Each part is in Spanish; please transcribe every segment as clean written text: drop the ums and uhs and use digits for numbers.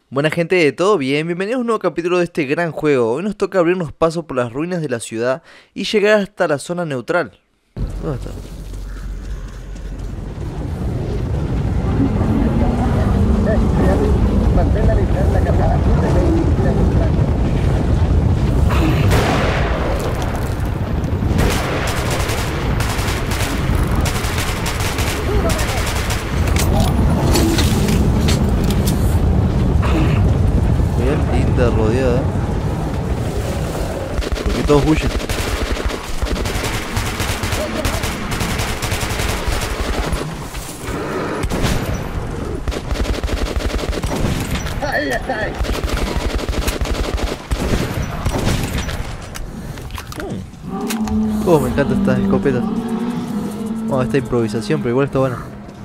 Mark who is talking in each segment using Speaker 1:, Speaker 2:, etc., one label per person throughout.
Speaker 1: Buena gente, ¿todo bien? Bienvenidos a un nuevo capítulo de este gran juego. Hoy nos toca abrirnos paso por las ruinas de la ciudad y llegar hasta la zona neutral. ¿Dónde está?
Speaker 2: Mantén la linterna cargada.
Speaker 1: Bien, linda rodeada. Porque todos huyen.
Speaker 2: Ahí estáis.
Speaker 1: Oh, me encantan estas escopetas. Oh, esta improvisación, pero igual está buena.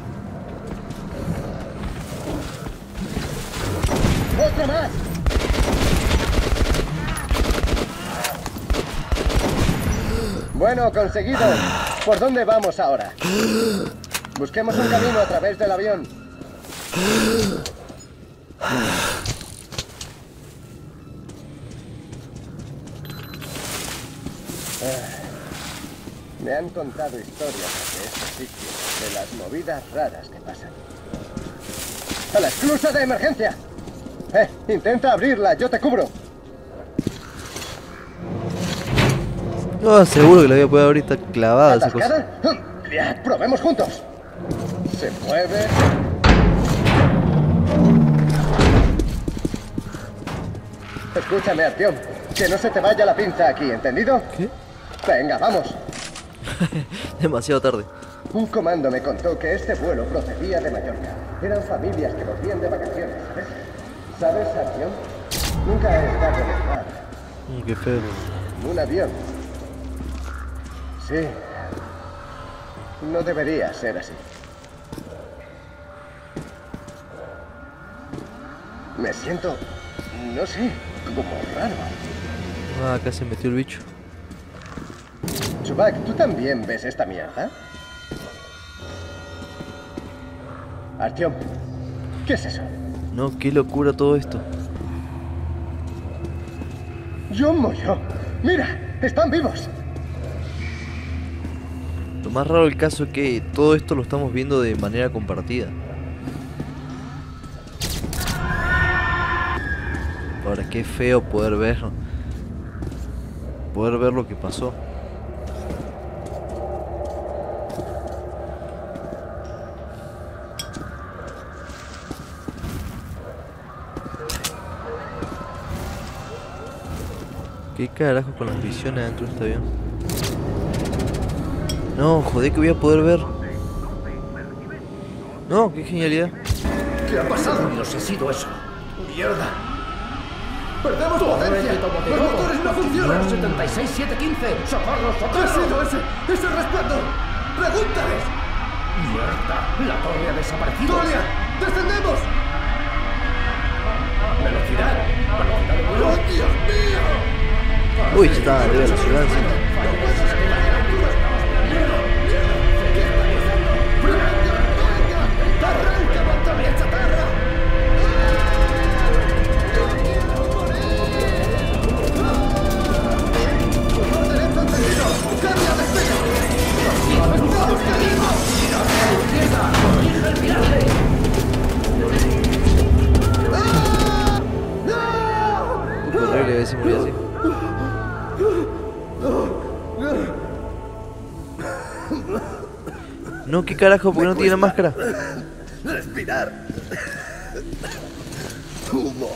Speaker 2: ¡Otro más! Bueno, conseguido. ¿Por dónde vamos ahora? Busquemos un camino a través del avión. Me han contado historias de este sitio, de las movidas raras que pasan. ¡A la esclusa de emergencia! Intenta abrirla, yo te cubro.
Speaker 1: Oh, seguro que la voy a poder abrir, está clavada esa cosa.
Speaker 2: ¿Atascada? Ya, probemos juntos. Se mueve. Escúchame, Artyom, que no se te vaya la pinza aquí, ¿entendido?
Speaker 1: ¿Qué?
Speaker 2: Venga, vamos.
Speaker 1: Demasiado tarde.
Speaker 2: Un comando me contó que este vuelo procedía de Mallorca. Eran familias que volvían de vacaciones, ¿sabes? ¿Sabes, Artyom? Nunca he estado en el mar.
Speaker 1: Qué feo.
Speaker 2: Un avión. Sí. No debería ser así. Me siento, no sé, como raro.
Speaker 1: Ah, acá se metió el bicho.
Speaker 2: Chubak, ¿tú también ves esta mierda? Artyom, ¿qué es eso?
Speaker 1: No, qué locura todo esto.
Speaker 2: John Moyo. Mira, están vivos.
Speaker 1: Lo más raro del caso es que todo esto lo estamos viendo de manera compartida. Ahora, qué feo poder ver lo que pasó. ¿Qué carajo con las visiones dentro de este avión? No, joder, que voy a poder ver. No, qué genialidad.
Speaker 2: ¿Qué ha pasado?
Speaker 3: Dios, ha sido eso.
Speaker 2: ¡Mierda! ¡Perdemos potencia! ¡Los motores no funcionan!
Speaker 3: 76715. ¡Socorro,
Speaker 2: ¿Qué ha
Speaker 3: socorro!
Speaker 2: sido ese resplandor? ¡Pregúntales!
Speaker 3: ¡Mierda! La torre ha desaparecido.
Speaker 2: ¡Tolia! ¡Descendemos!
Speaker 3: ¡Velocidad! ¡Velocidad de vuelo!
Speaker 2: ¡Oh, Dios mío!
Speaker 1: Uy, ya está arriba de la ciudad encima.
Speaker 2: ¡Arranca, montaña chatarra! ¡Motor derecho encendido! ¡Cambia de despega! ¡Vamos, caímos!
Speaker 3: ¡A la izquierda! ¡Corrige el viaje!
Speaker 1: Qué horrible a ver si moría así. No, qué carajo, ¿por qué no tiene la máscara?
Speaker 2: Respirar. Humo.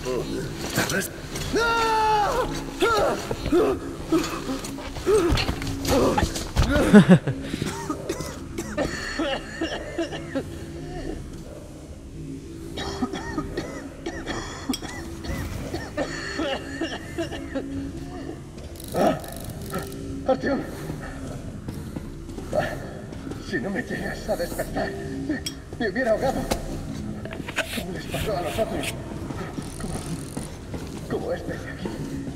Speaker 2: Artyom. Si no me llegas a despertar, me hubiera ahogado. ¿Cómo les pasó a los otros? Como este de aquí.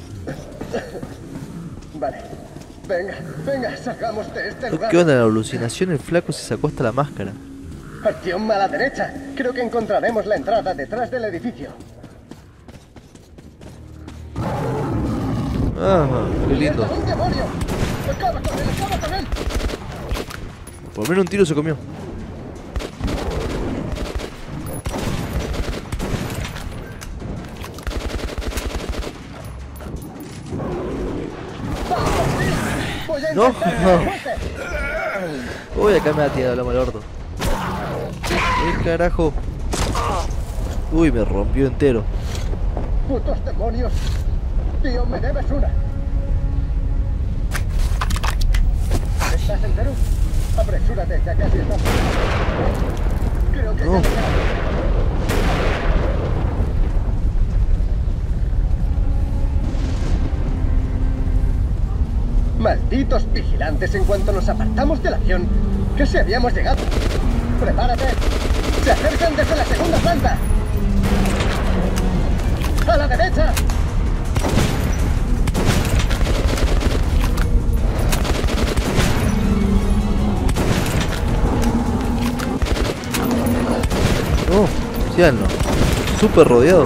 Speaker 2: Vale. Venga, venga, salgamos de este lugar.
Speaker 1: ¿Qué onda? La alucinación, el flaco se sacó hasta la máscara.
Speaker 2: Artyom, a la derecha. Creo que encontraremos la entrada detrás del edificio.
Speaker 1: Ajá, qué lindo.
Speaker 2: ¡Un demonio! ¡Acaba con él! ¡Acaba con él!
Speaker 1: Por lo menos un tiro se comió.
Speaker 2: Voy a
Speaker 1: No.
Speaker 2: intentar que te
Speaker 1: Uy, acá me ha tirado la mal orto. ¿Qué carajo? Uy, me rompió entero.
Speaker 2: ¡Putos demonios! Tío, me debes una. ¿Estás entero? Apresúrate, ya casi estás. Creo que
Speaker 1: No.
Speaker 2: ya me queda. Malditos vigilantes, en cuanto nos apartamos del avión, casi habíamos llegado. ¡Prepárate! ¡Se acercan desde la segunda planta! ¡A la derecha!
Speaker 1: No, ya no. Súper rodeado.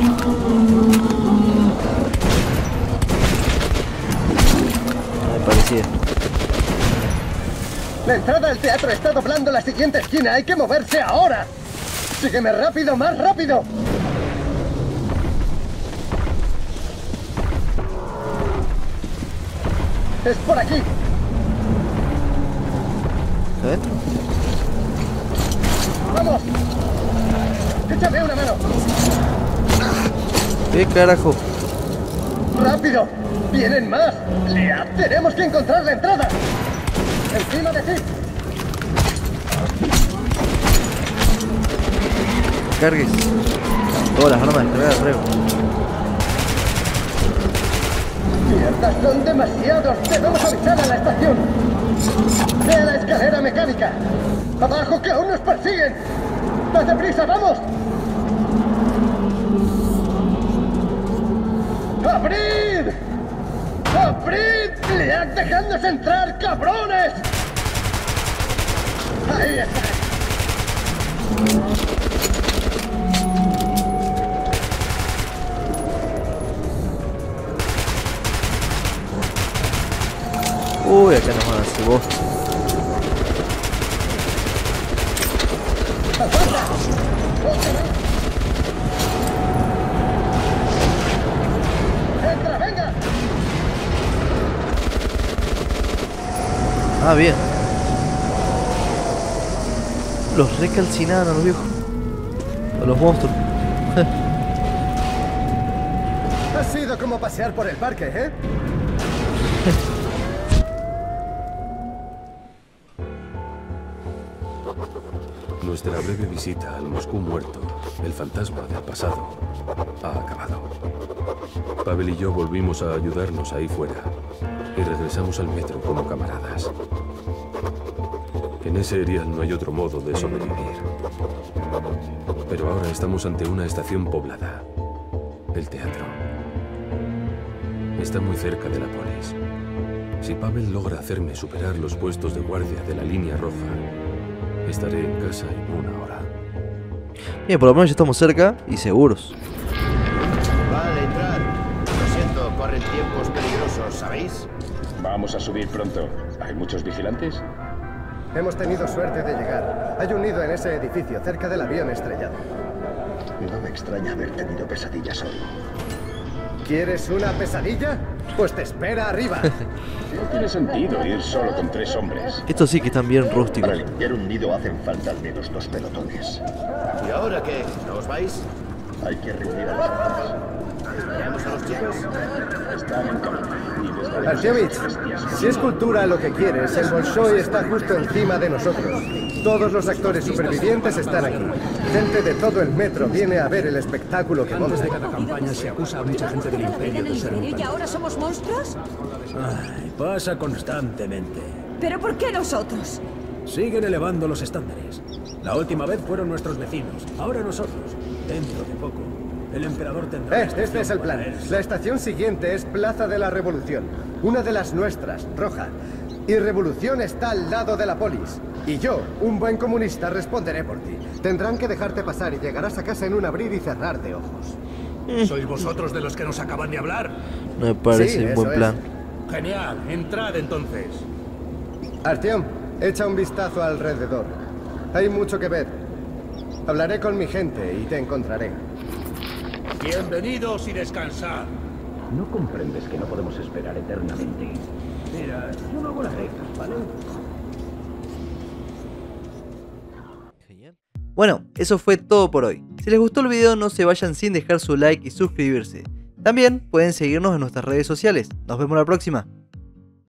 Speaker 1: Me parecía.
Speaker 2: La entrada al teatro está doblando la siguiente esquina. ¡Hay que moverse ahora! ¡Sígueme rápido, más rápido! ¡Es por aquí!
Speaker 1: ¿Adentro?
Speaker 2: ¡Vamos! ¡Échame una mano!
Speaker 1: ¿Qué carajo?
Speaker 2: ¡Rápido! ¡Vienen más! ¡Lea! ¡Tenemos que encontrar la entrada! ¡Encima de ti!
Speaker 1: Cargues. Todas las armas descargadas, creo.
Speaker 2: ¡Mierda! ¡Son demasiados! ¡Debemos avisar a la estación! ¡Ve a la escalera mecánica! ¡Abajo, que aún nos persiguen! ¡Date prisa, vamos! ¡Abrid! ¡Abrid! ¡Lead, dejadnos entrar, cabrones! ¡Ahí está!
Speaker 1: Uy, acá nos van a hacer vos.
Speaker 2: ¡Aguanta! ¡Entra, venga!
Speaker 1: Ah, bien. Los recalcinaron a los viejos. A los monstruos.
Speaker 2: Ha sido como pasear por el parque, ¿eh?
Speaker 4: Nuestra breve visita al Moscú muerto, el fantasma del pasado, ha acabado. Pavel y yo volvimos a ayudarnos ahí fuera y regresamos al metro como camaradas. En ese erial no hay otro modo de sobrevivir. Pero ahora estamos ante una estación poblada, el teatro. Está muy cerca de la polis. Si Pavel logra hacerme superar los puestos de guardia de la línea roja, estaré en casa en 1 hora.
Speaker 1: Bien, por lo menos ya estamos cerca y seguros.
Speaker 5: Vale, entrad. Lo siento, corren tiempos peligrosos, ¿sabéis?
Speaker 6: Vamos a subir pronto. ¿Hay muchos vigilantes?
Speaker 2: Hemos tenido suerte de llegar. Hay un nido en ese edificio, cerca del avión estrellado.
Speaker 5: No me extraña haber tenido pesadillas hoy.
Speaker 2: ¿Quieres una pesadilla? Pues te espera arriba.
Speaker 6: No tiene sentido ir solo con 3 hombres.
Speaker 1: Estos sí que están bien rústicos.
Speaker 5: Para limpiar un nido hacen falta al menos 2 pelotones. ¿Y ahora qué? ¿No os vais? Hay que reunir a los otros. ¿Esperamos a los chicos?
Speaker 6: Están en camino. Y les daremos
Speaker 2: Artyomich,
Speaker 6: esas bestias.
Speaker 2: si es cultura lo que quieres, el Bolshoi está justo encima de nosotros. Todos los actores supervivientes están aquí. Gente de todo el metro viene a ver el espectáculo que montan.
Speaker 7: Cada campaña se acusa a mucha gente del Imperio de ser
Speaker 8: ¿Y ahora somos monstruos?
Speaker 7: Ay, pasa constantemente.
Speaker 8: ¿Pero por qué nosotros?
Speaker 7: Siguen elevando los estándares. La última vez fueron nuestros vecinos, ahora nosotros. Dentro de poco, el emperador tendrá...
Speaker 2: Este es el plan. La estación siguiente es Plaza de la Revolución. Una de las nuestras, roja. Y Revolución está al lado de la polis. Y yo, un buen comunista, responderé por ti. Tendrán que dejarte pasar y llegarás a casa en un abrir y cerrar de ojos.
Speaker 7: ¿Sois vosotros de los que nos acaban de hablar?
Speaker 1: No me parece
Speaker 2: Sí,
Speaker 1: un
Speaker 2: eso
Speaker 1: buen plan.
Speaker 7: Genial, entrad entonces.
Speaker 2: Artyom, echa un vistazo alrededor. Hay mucho que ver. Hablaré con mi gente y te encontraré.
Speaker 7: Bienvenidos y descansad.
Speaker 5: No comprendes que no podemos esperar eternamente. Mira, yo no hago las reglas, ¿vale?
Speaker 1: Bueno, eso fue todo por hoy. Si les gustó el video no se vayan sin dejar su like y suscribirse. También pueden seguirnos en nuestras redes sociales. Nos vemos la próxima.